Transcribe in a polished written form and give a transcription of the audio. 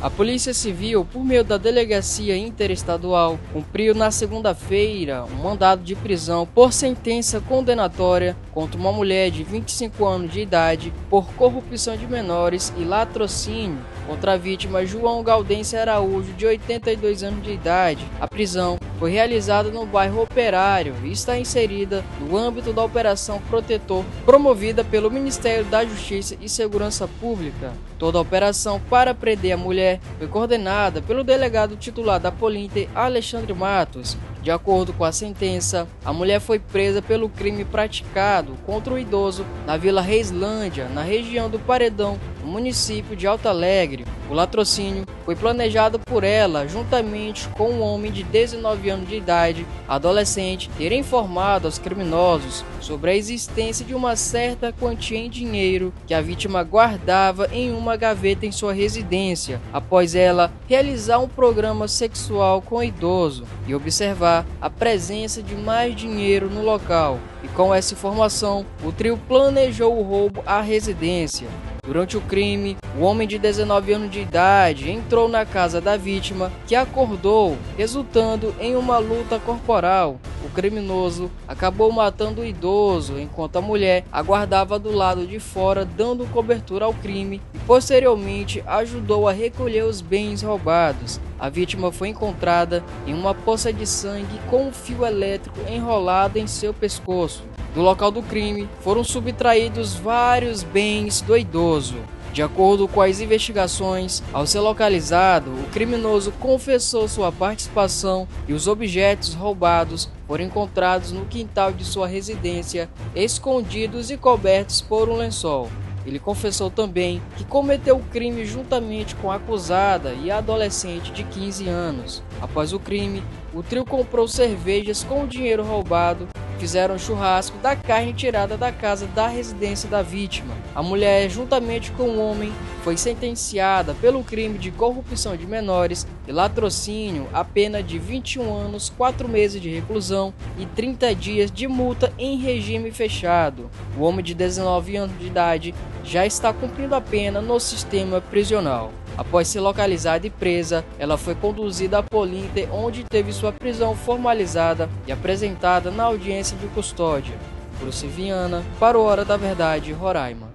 A Polícia Civil, por meio da Delegacia Interestadual, cumpriu na segunda-feira um mandado de prisão por sentença condenatória contra uma mulher de 25 anos de idade por corrupção de menores e latrocínio contra a vítima João Gaudense Araújo, de 82 anos de idade. A prisão foi realizada no bairro Operário e está inserida no âmbito da Operação Protetor, promovida pelo Ministério da Justiça e Segurança Pública. Toda a operação para prender a mulher foi coordenada pelo delegado titular da Polinter, Alexandre Matos. De acordo com a sentença, a mulher foi presa pelo crime praticado contra o idoso na Vila Reislândia, na região do Paredão, no município de Alto Alegre. O latrocínio foi planejado por ela, juntamente com um homem de 19 anos de idade, adolescente, ter informado aos criminosos sobre a existência de uma certa quantia em dinheiro que a vítima guardava em uma gaveta em sua residência, após ela realizar um programa sexual com o idoso e observar a presença de mais dinheiro no local. E com essa informação, o trio planejou o roubo à residência. Durante o crime, o homem de 19 anos de idade entrou na casa da vítima, que acordou, resultando em uma luta corporal. O criminoso acabou matando o idoso, enquanto a mulher aguardava do lado de fora, dando cobertura ao crime, e posteriormente ajudou a recolher os bens roubados. A vítima foi encontrada em uma poça de sangue com um fio elétrico enrolado em seu pescoço. Do local do crime, foram subtraídos vários bens do idoso. De acordo com as investigações, ao ser localizado, o criminoso confessou sua participação e os objetos roubados foram encontrados no quintal de sua residência, escondidos e cobertos por um lençol. Ele confessou também que cometeu o crime juntamente com a acusada e a adolescente de 15 anos. Após o crime, o trio comprou cervejas com o dinheiro roubado e fizeram churrasco da carne tirada da casa da residência da vítima. A mulher, juntamente com o homem, foi sentenciada pelo crime de corrupção de menores e latrocínio a pena de 21 anos, 4 meses de reclusão e 30 dias de multa em regime fechado. O homem de 19 anos de idade já está cumprindo a pena no sistema prisional. Após ser localizada e presa, ela foi conduzida à Polinter, onde teve sua prisão formalizada e apresentada na audiência de custódia. Bruce Viana, para o Hora da Verdade, Roraima.